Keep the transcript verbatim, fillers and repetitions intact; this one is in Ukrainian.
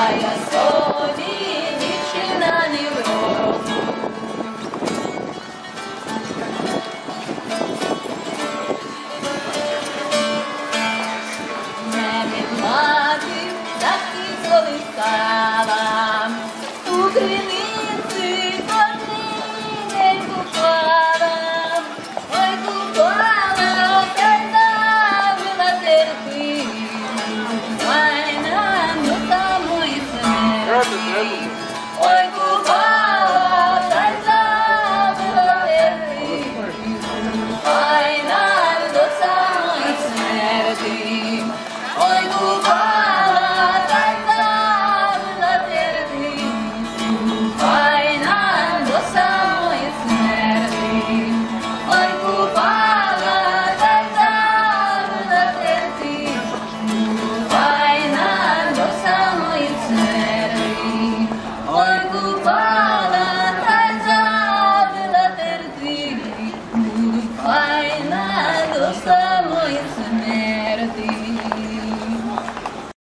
я собі дівчина не вроду. Не від мати так і колискала, у криниці корниненьку клала, ой купала, та й забила терпину, файна до самої смерті. Ой купала, та й забила терпину, файна до самої смерті. Ой купала, та й забила терпину, файна до самої смерті. Ой купала, та й забила терпину, файна до самої смерті. Ой купала, та й забила терпину, файна до самої смерті.